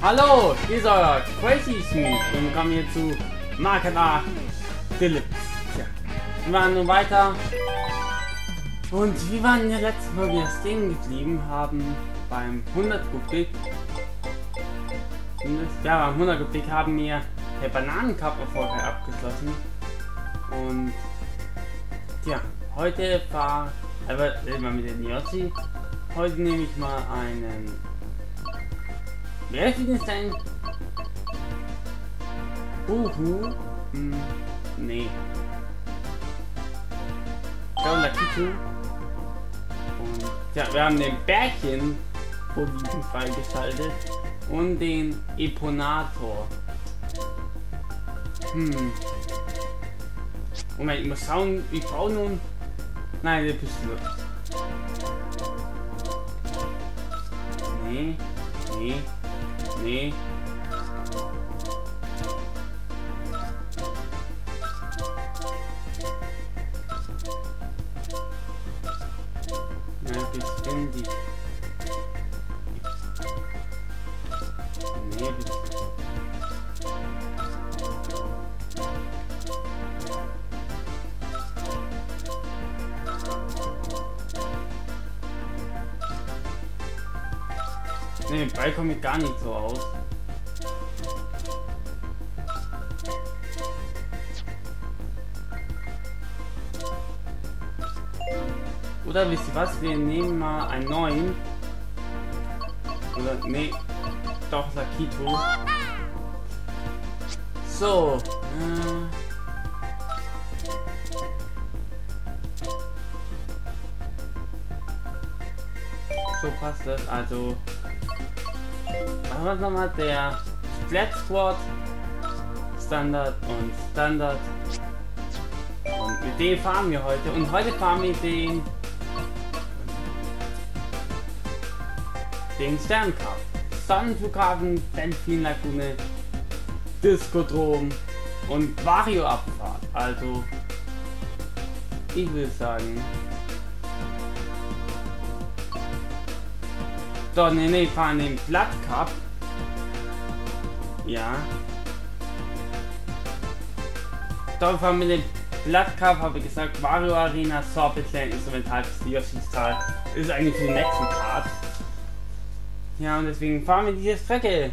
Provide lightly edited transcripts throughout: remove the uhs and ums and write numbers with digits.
Hallo, hier ist euer Crazy Smith und kommen hier zu Makata Deluxe. Ja, wir waren nun weiter und wir waren in der letzten Folge stehen geblieben, haben beim 100 Rubik, ja, beim 100 Rubik haben wir der Bananencup erfolgreich abgeschlossen und ja, heute war immer mit dem Yossi. Heute nehme ich mal einen. Wer ist denn sein? Nee. Da Lakitu. Und ja, wir haben den Bärchen Boliden freigeschaltet und den Eponator. Moment, ich muss schauen, ich brauche nun. Nein, der Pistole. Nee. Ja, bisschen die. Nee, nee, den Ball kommt gar nicht so aus. Oder wisst ihr was? Wir nehmen mal einen neuen. Oder nee, doch Lakitu. So. So passt das. Also. Was war nochmal der Flat Squad, Standard und Standard. Und mit dem fahren wir heute. Und heute fahren wir den Sterncup. Sonnenflughafen, Delfinlagune, Diskodrom und Wario Abfahrt. Also ich will sagen. Doch, nee, fahren den Blood Cup. Ja. Doch, fahren wir den Blood Cup, habe ich gesagt. Wario Arena, Sorbetland, Instrumental, Yoshi's ist eigentlich für den nächsten Part. Ja, und deswegen fahren wir diese Strecke.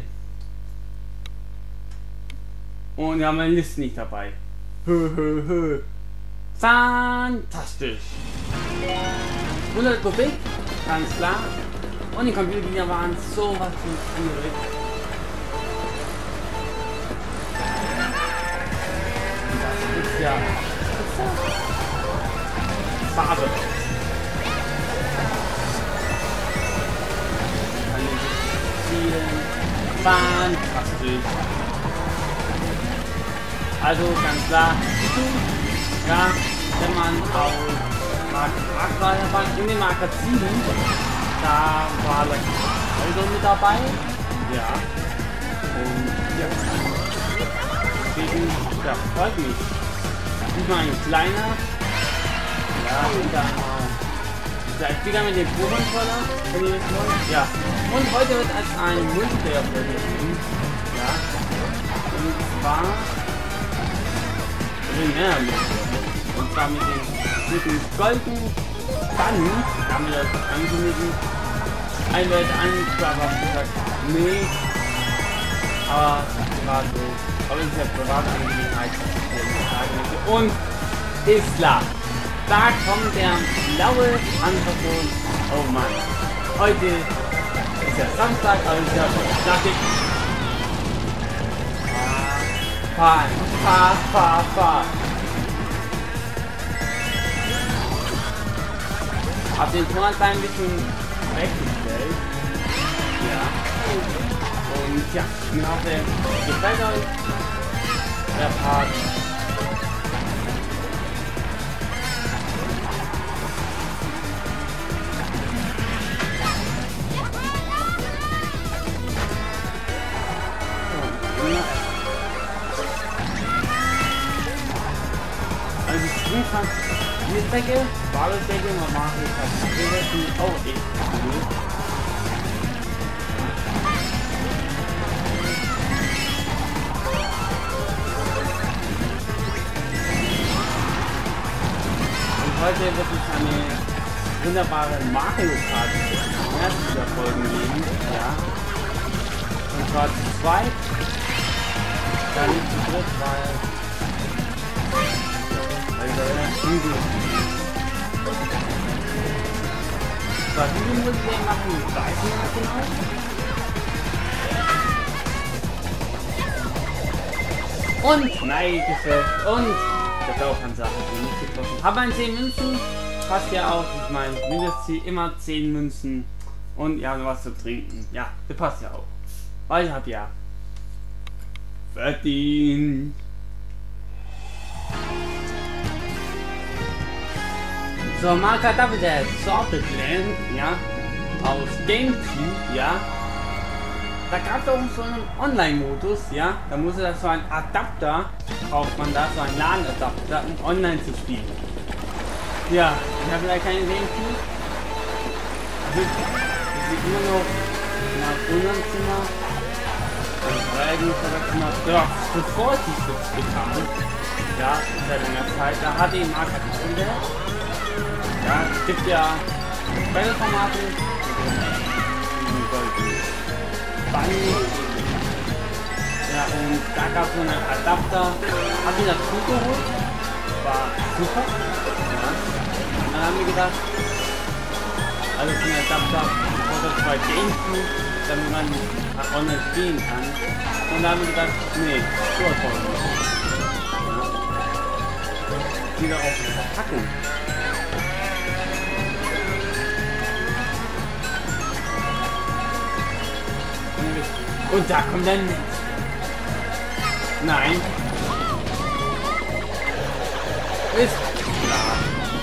Und wir haben eine Liste nicht dabei. Fantastisch. 100 Kubik, ganz klar. Und die Computer waren sowas von angeregt. Und das ist ja Farbe. Fantastisch. Also ganz klar, ja, wenn man auf Marker in den Marker 7, da war Lakitu mit dabei. Ja. Und ja. Deswegen, ja, freut mich. Nicht mal ein kleiner. Ja, und dann vielleicht wieder mit dem Pro-Controller, wenn ihr das wollt. Ja. Und heute wird es ein Multiplayer-Folge geben. Ja. Und zwar und zwar mit dem goldenen Band haben wir das angekündigt. Ein Leute angesprochen, gesagt, nee. Aber war so. Aber es ist ja private Angelegenheit. Und ist klar. Da kommt der blaue Anversion. Oh Mann. Heute ist ja Samstag, also ist ja Nachtig. Fahr. Hab den Ton ein bisschen weggestellt. Ja. Und ja, ich hoffe, gefällt euch der Part. Also ich fand diese Strecke, Badestrecke, normal ist oh, heute wird es eine wunderbare Mario Kart dieser Folgen geben. Ja. Und zwar zu zweit. Dann nicht zu dritt, weil da wäre Hügel. Was Hügel muss ich machen? Weiß ich nicht genau. Und nein, geschafft. Und der Blaupanzer hat ihn nicht getroffen. Habe ein 10 Münzen. Passt ja auch. Ich mein Mindestziel immer 10 Münzen. Und ja, was zu trinken. Ja, das passt ja auch. Weil ich habe ja verdient. So, Mario Double Dash Sorted Land, ja, aus GameCube, ja. Da gab es auch so einen Online-Modus, ja. Da musste das so ein Adapter, braucht man da, so ein LAN-Adapter, um online zu spielen. Ja, ich habe leider keine GameCube. Ich bin immer noch in meinem Wohnzimmer. Ja, bevor ich die Switch bekam, ja, seit langer Zeit, da hatte ich Mario Kart entdeckt. Ja, es gibt ja Speicherformate, ja, und da gab es so einen Adapter, habe ich dazu geholt, war super, ja. Und dann haben wir gedacht, also so ein Adapter, oder 2 GameCube, damit man online spielen kann. Und da haben wir gedacht, nee, so toll. Ja. Wieder auf die Verpackung. Und da kommt dann... Nein. Ist klar.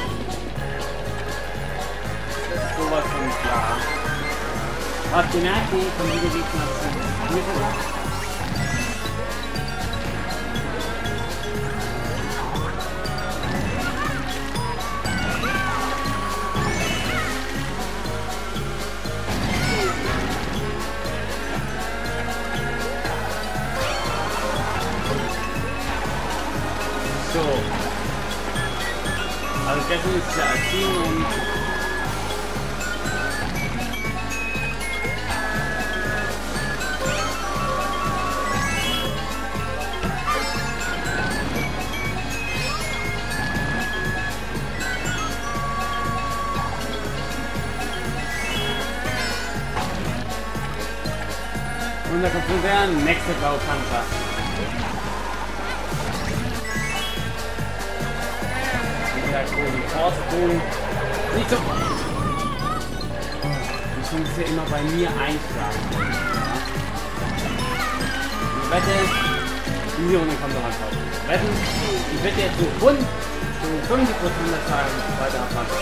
Ist sowas von klar. Habt ihr merkt, die von wieder Gegner zu mir gesagt? So. Also gestern ist ja erschienen und da kommt der nächste Blaupanzer. Vorsprung. Nicht so. Das muss ja immer bei mir einschlagen. Ich wette, diese Runde kommt noch einfach. Wetten, ich wette jetzt so rund zu 50% der Zeit weiter abmachen.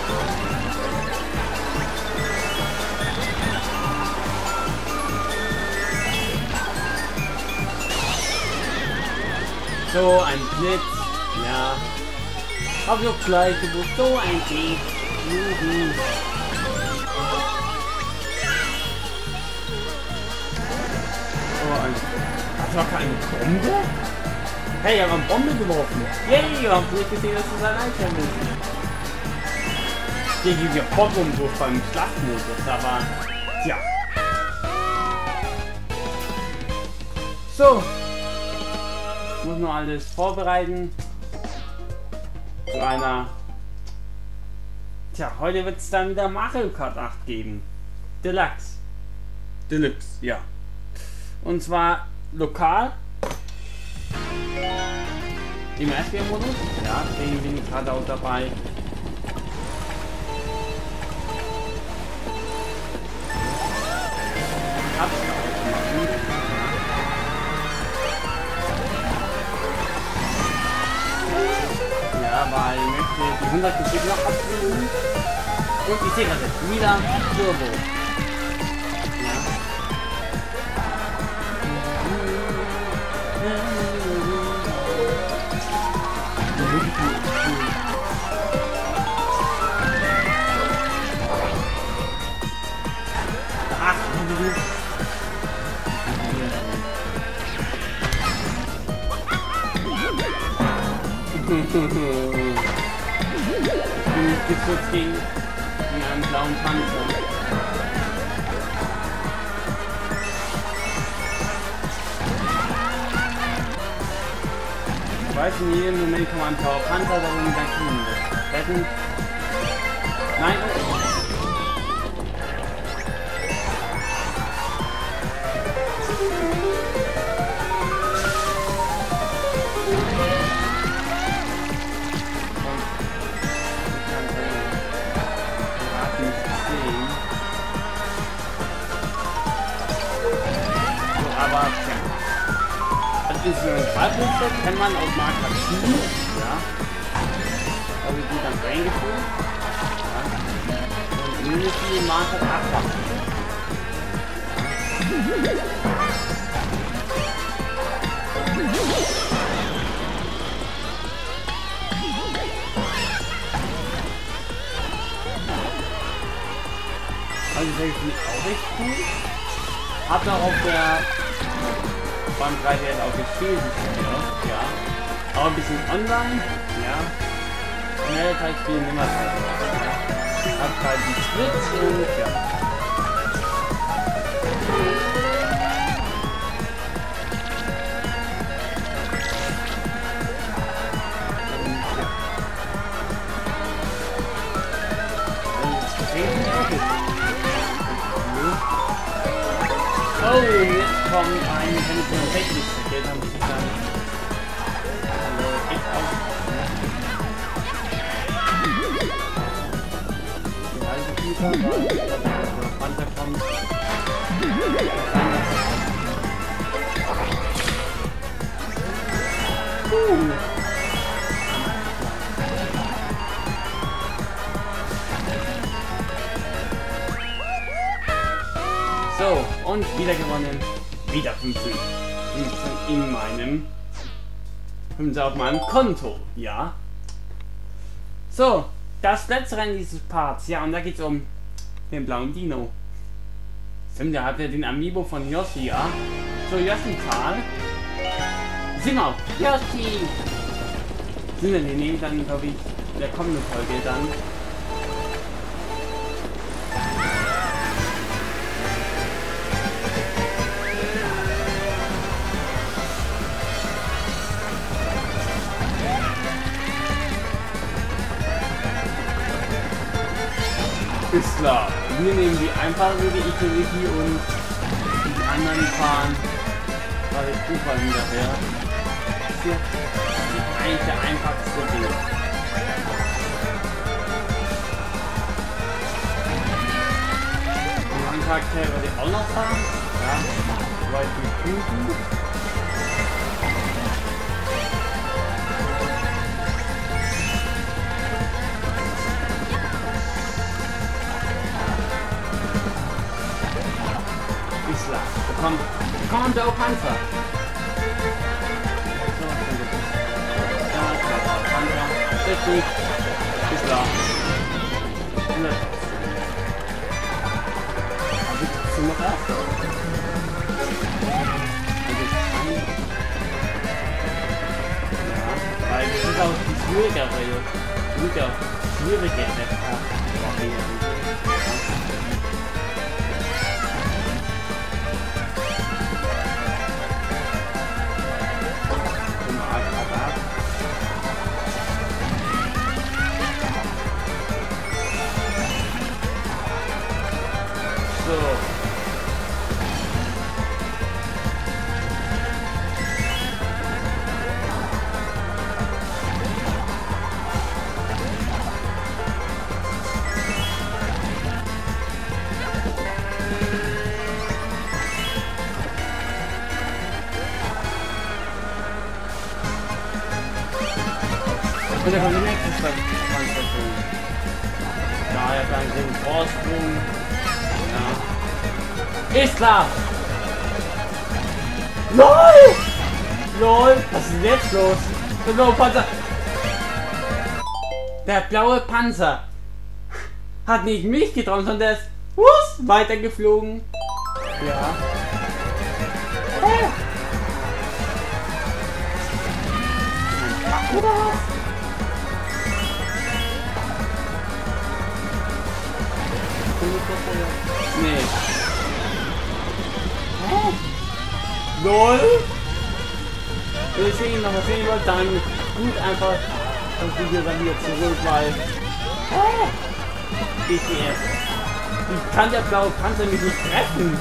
So, ein Blitz. Ja. Hab ich auch gleich gewusst, so ein Ding. Oh, das war keine Bombe? Hey, ich habe eine Bombe geworfen. Yay, wir haben nicht gesehen, dass es ein Item ist. Hier gibt ja Bombenwurf beim Schlachtmodus, aber tja. So. Ich muss noch alles vorbereiten. Zu einer... Tja, heute wird es dann wieder Mario Kart 8 geben. Deluxe, ja. Und zwar lokal. Im SB-Modus. Ja, den bin ich gerade auch dabei. Weil ich möchte die 100 Stück noch abspielen. Und ich sehe das jetzt wieder Turbo. Ach, gibt's jetzt gegen einen blauen Panzer. Ich weiß, in jedem Moment kann man einen blauen Panzer darum dann kriegen. Retten. Nein. Aber ja. Das ist so ein Schreibmuster, kann man aus Marker ziehen. Ja. Also die dann reingeführt. Ja. Und Unity Marker abmachen. Also das finde ich auch echt cool. Hab auch auf der beim 3DS auch gespielt, ja. Aber ein bisschen online, ja. Schnell halt spielen immer Zeit. Ja. Hab halt die Switch und ja. Oh, jetzt kommt ein Händler technisch. Geld haben sie dann. Also, echt auf. Die alte Pieper, weil der Panzer kommt. So, und wieder gewonnen. Wieder 15 in meinem 15 auf meinem Konto, ja. So, das letzte Rennen dieses Parts, ja, und da geht es um den blauen Dino. Stimmt, der hat ja den Amiibo von Yoshi, ja. So, Yoshi-Zahl. Simmer, Yoshi! Sind wir den nehmen dann, glaube ich, in der kommenden Folge dann. Ist klar. Wir nehmen die einfache Wege, Ikariki und die anderen fahren gerade Ufer hinterher. Das ist eigentlich der einfachste Weg. Und einen Charakter werde ich auch noch fahren. Ja, weil die Kunden. Komm, der Panzer! Ja, Panzer. Ist gut. Ist klar. Bist du noch erst? Ja, weil das ist auch die schwierigere, schwierigere Und der kommt die nächste Stadt. Ja, er hat einen großen Vorsprung. Ja. Ist klar! LOL! LOL! Was ist denn jetzt los? Der blaue Panzer! Der blaue Panzer hat nicht mich getroffen, sondern der ist weitergeflogen. Ja. Oder was? LOL! Wenn ich ihn noch mal sehen wollte, dann gut einfach das Video dann wieder zurück, weil BTS. Ich kann der blaue Panzer mich nicht treffen.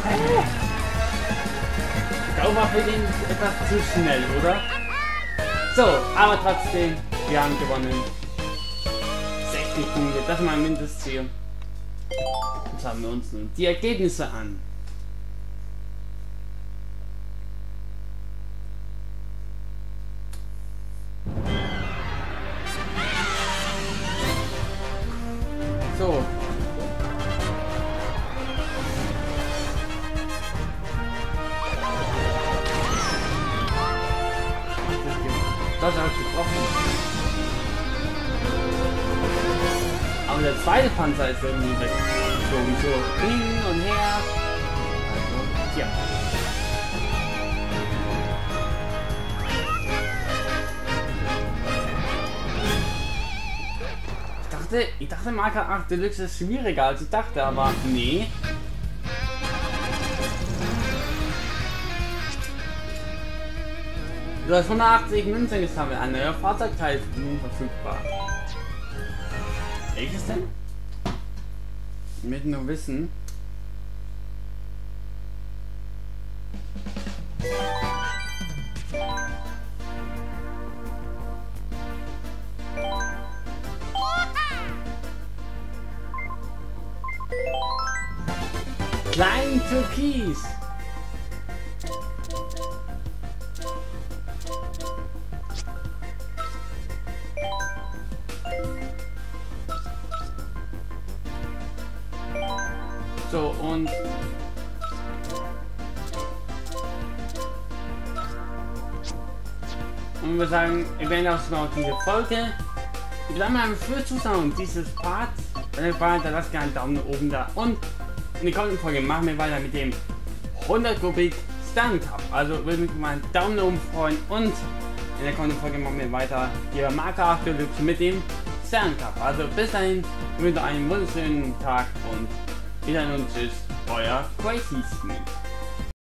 Ich glaube, war für den etwas zu schnell, oder? So, aber trotzdem, wir haben gewonnen. 60 Punkte, das ist mein Mindestziel. Jetzt haben wir uns nun die Ergebnisse an. So. Das hat getroffen. Aber der zweite Panzer ist irgendwie weggeflogen. So hin und her. Also, ja. Ich dachte Marker 8 Deluxe ist schwieriger als ich dachte, aber nee. Du hast 180 Münzen gesammelt, ein neuer Fahrzeugteil ist nun verfügbar. Welches denn? Ich möchte nur wissen. Klein Türkis. So und wir sagen, wir werden auch noch diese Folge. Ich bedanke mich fürs Zuschauen dieses Parts. Wenn ihr gefallen hat, lasst gerne einen Daumen nach oben da und in der kommenden Folge machen wir weiter mit dem 100 Kubik Stern Cup. Also würde mich mal einen Daumen nach oben freuen und in der kommenden Folge machen wir weiter hier Marker 8 Deluxe mit dem Stern Cup. Also bis dahin, ich wünsche einen wunderschönen Tag und wieder und tschüss, euer Crazy Smith.